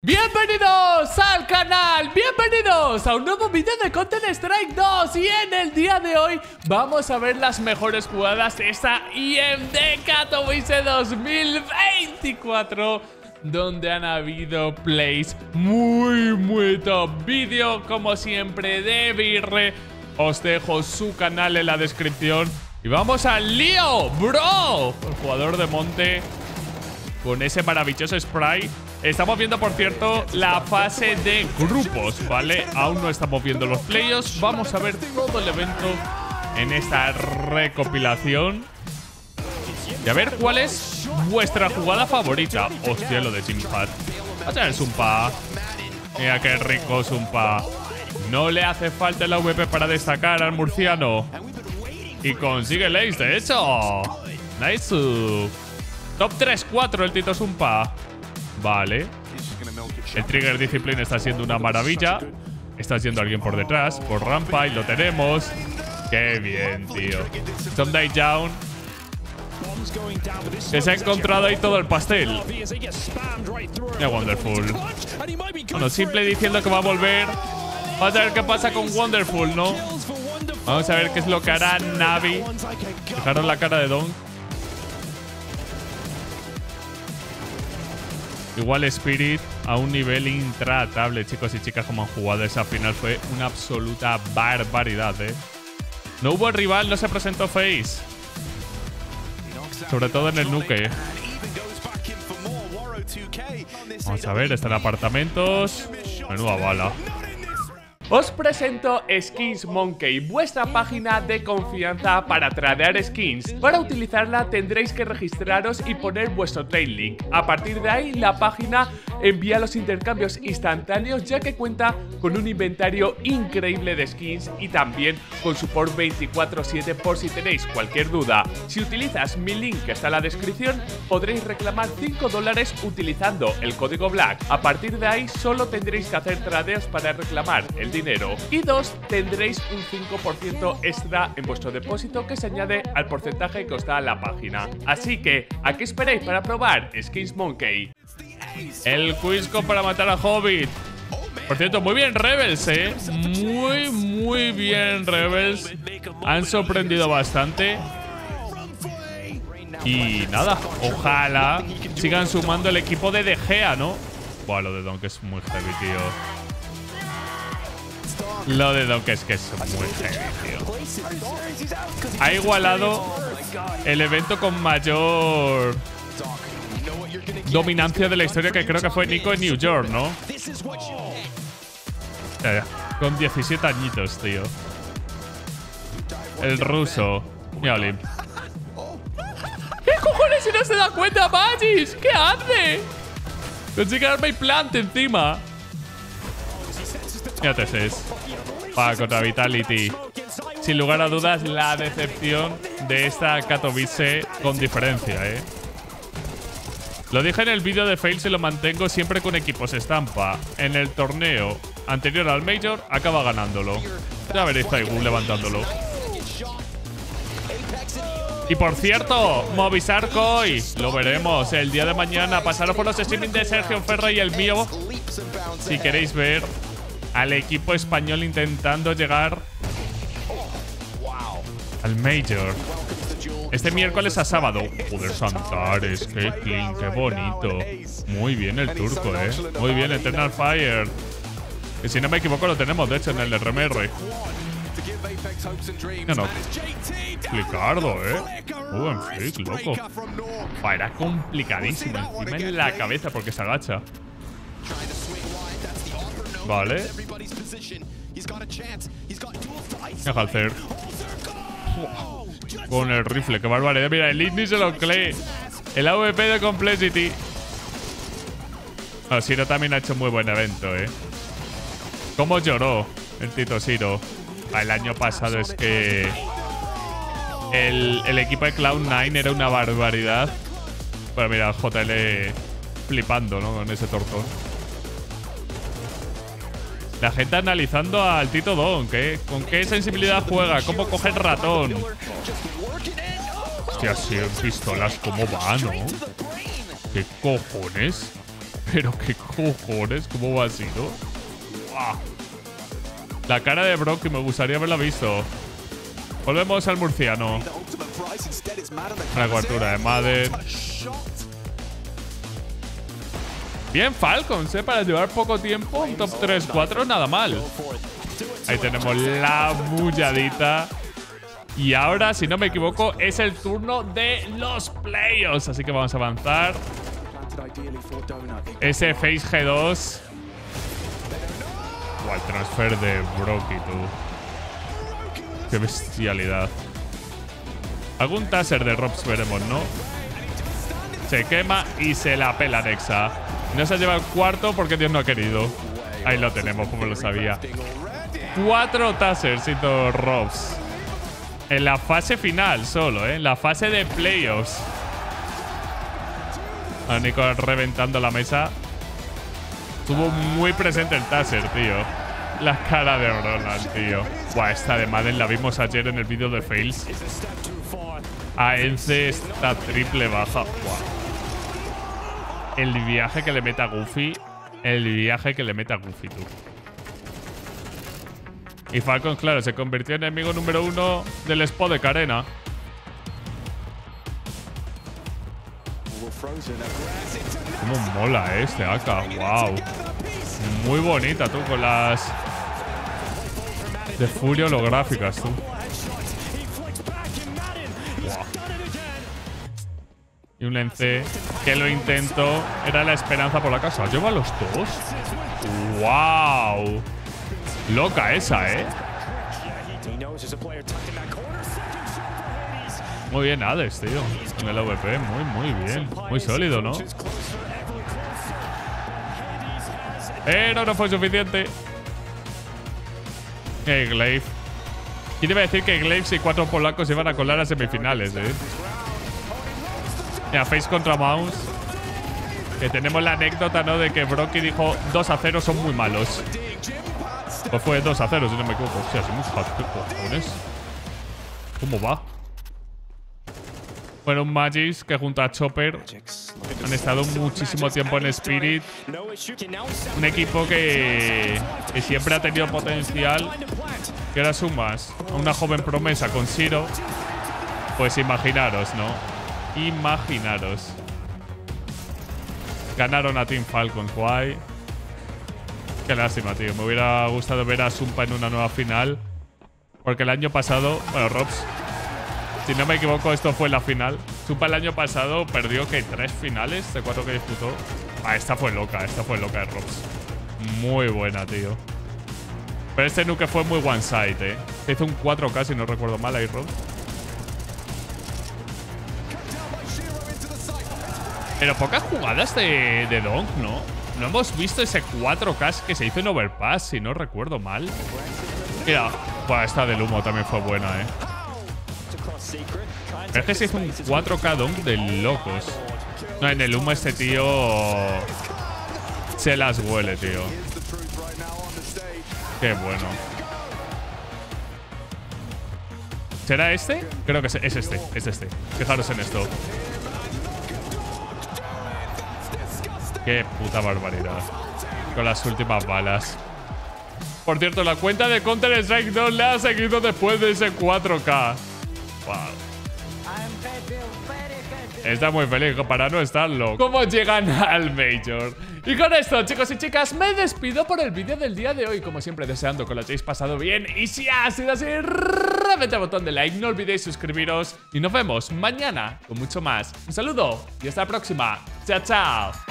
Bienvenidos al canal, bienvenidos a un nuevo vídeo de Counter-Strike 2. Y en el día de hoy vamos a ver las mejores jugadas de esta IEM Katowice 2024, donde han habido plays muy top. Vídeo como siempre de Birre. Os dejo su canal en la descripción. Y vamos al lío, bro. El jugador de monte con ese maravilloso spray. Estamos viendo, por cierto, la fase de grupos, ¿vale? Aún no estamos viendo los playoffs. Vamos a ver todo el evento en esta recopilación. Y a ver cuál es vuestra jugada favorita. Hostia, lo de Jimmy Hat. Va a ser el Zumpa. Mira qué rico Zumpa. No le hace falta el AVP para destacar al murciano. Y consigue el ace, de hecho. Nice. Top 3-4 el Tito Zumpa. Vale. El Trigger Discipline está siendo una maravilla. Está siendo alguien por detrás, por rampa, y lo tenemos. Qué bien, tío. Someday Down. Que se ha encontrado ahí todo el pastel. Ya Wonderful. Bueno, simple diciendo que va a volver. Vamos a ver qué pasa con Wonderful, ¿no? Vamos a ver qué es lo que hará Navi. Fijaros la cara de Don. Igual Spirit a un nivel intratable, chicos y chicas, como han jugado esa final. Fue una absoluta barbaridad, ¿eh? No hubo rival, no se presentó FaZe. Sobre todo en el nuke. Vamos a ver, están apartamentos. Menuda bala. Os presento Skins Monkey, vuestra página de confianza para tradear skins. Para utilizarla tendréis que registraros y poner vuestro trade link. A partir de ahí la página envía los intercambios instantáneos, ya que cuenta con un inventario increíble de skins y también con support 24/7 por si tenéis cualquier duda. Si utilizas mi link que está en la descripción, podréis reclamar $5 utilizando el código BLACK. A partir de ahí solo tendréis que hacer tradeos para reclamar el dinero. Y 2, tendréis un 5% extra en vuestro depósito que se añade al porcentaje que os da la página. Así que, ¿a qué esperáis para probar Skins Monkey? El Quizco para matar a Hobbit. Por cierto, muy bien Rebels, ¿eh? Muy bien Rebels. Han sorprendido bastante. Y nada, ojalá sigan sumando el equipo de De Gea, ¿no? Buah, lo de Donk es muy heavy, tío. Lo de Donk es que es muy heavy, tío. Ha igualado el evento con mayor dominancia de la historia, que creo que fue Nico en New York, ¿no? Con 17 añitos, tío. El ruso. Mira, Olim. ¿Qué cojones si no se da cuenta, Magis? ¿Qué hace? Consigue darme plant encima. Mira TCS. Va contra Vitality. Sin lugar a dudas, la decepción de esta Katowice con diferencia, ¿eh? Lo dije en el vídeo de Fails y lo mantengo siempre con equipos estampa. En el torneo anterior al Major acaba ganándolo. Ya veréis Taigun levantándolo. Y por cierto, Movistar Koi, lo veremos el día de mañana. Pasaros por los streaming de Sergio Ferra y el mío si queréis ver al equipo español intentando llegar al Major. Este miércoles a sábado. Joder, Santares, qué clean, qué bonito. Muy bien el turco, ¿eh? Muy bien, Eternal Fire. Que si no me equivoco lo tenemos, de hecho, en el RMR. No. Flicardo, ¿eh? Buen flick, loco. Era complicadísimo. Encima en la cabeza porque se agacha. Vale. Deja hacer. Con el rifle, qué barbaridad. Mira, el Ignis se lo cree. El AVP de Complexity. No, Siro también ha hecho muy buen evento, ¿eh? ¿Cómo lloró el Tito Siro? El año pasado es que el equipo de Cloud9 era una barbaridad. Pero mira, JL flipando, ¿no? Con ese tortón. La gente analizando al Tito Donk, ¿eh? ¿Con qué sensibilidad juega? ¿Cómo coge el ratón? Hostia, sí, en pistolas, ¿cómo va, no? ¿Qué cojones? Pero qué cojones, ¿cómo va así, no? ¡Wow! La cara de Brock me gustaría haberla visto. Volvemos al murciano. Una cobertura de Madden. Bien, Falcons, para llevar poco tiempo. Un top 3-4, nada mal. Ahí tenemos la bulladita. Y ahora, si no me equivoco, es el turno de los playoffs. Así que vamos a avanzar. Ese Face G2. El transfer de Brocky, tú. Qué bestialidad. Algún taser de Robs veremos, ¿no? Se quema y se la pela Nexa. No se lleva el cuarto porque Dios no ha querido. Ahí lo tenemos, como lo sabía. 4 tasers hizo Robs. En la fase final solo, ¿eh? En la fase de playoffs. A Nico reventando la mesa. Estuvo muy presente el taser, tío. La cara de Ronald, tío. Buah, esta de Madden la vimos ayer en el vídeo de Fails. A Ence esta triple baja. Buah. El viaje que le mete a Goofy. El viaje que le mete a Goofy, tú. Y Falcons, claro, se convirtió en enemigo número 1 del spot de Carena. Cómo mola este AK. Wow. Muy bonita, tú, con las de furia holográficas, tú. Wow. Y un Lence que lo intentó. Era la esperanza por la casa. ¿Lleva los dos? Wow. Loca esa, ¿eh? Muy bien, Hades, tío. En el AWP, muy bien. Muy sólido, ¿no? Pero no fue suficiente. Glaive. ¿Quién iba a decir que Glaive y 4 polacos iban a colar a semifinales, eh? Mira, Face contra Mouse. Que tenemos la anécdota, ¿no? De que Brocky dijo 2-0 son muy malos. Pues fue 2-0, si no me equivoco. Hostia, somos cojones. ¿Cómo va? Fueron Magis que junto a Chopper han estado muchísimo tiempo en Spirit. Un equipo que siempre ha tenido potencial. Que ahora sumas a una joven promesa con Shiro. Pues imaginaros, ¿no? Imaginaros. Ganaron a Team Falcons, guay. Qué lástima, tío. Me hubiera gustado ver a Sumpa en una nueva final. Porque el año pasado... Bueno, Robs... Si no me equivoco, esto fue la final. Sumpa el año pasado perdió, ¿qué? 3 finales de 4 que disputó. Ah, esta fue loca de Robs. Muy buena, tío. Pero este nuke fue muy one side, ¿eh? Se hizo un 4K, si no recuerdo mal, ahí Robs. Pero pocas jugadas de Donk, ¿no? No hemos visto ese 4K que se hizo en Overpass, si no recuerdo mal. Mira, pues esta del humo también fue buena, ¿eh? Pero es que se hizo un 4K Donk de locos. No, en el humo este tío se las huele, tío. Qué bueno. ¿Será este? Creo que es este. Es este. Fijaros en esto. Qué puta barbaridad. Con las últimas balas. Por cierto, la cuenta de Counter-Strike 2 le ha seguido después de ese 4K. Wow. Está muy feliz para no estarlo. ¿Cómo llegan al Major? Y con esto, chicos y chicas, me despido por el vídeo del día de hoy. Como siempre, deseando que lo hayáis pasado bien. Y si ha sido así, reventad el botón de like. No olvidéis suscribiros. Y nos vemos mañana con mucho más. Un saludo y hasta la próxima. Chao, chao.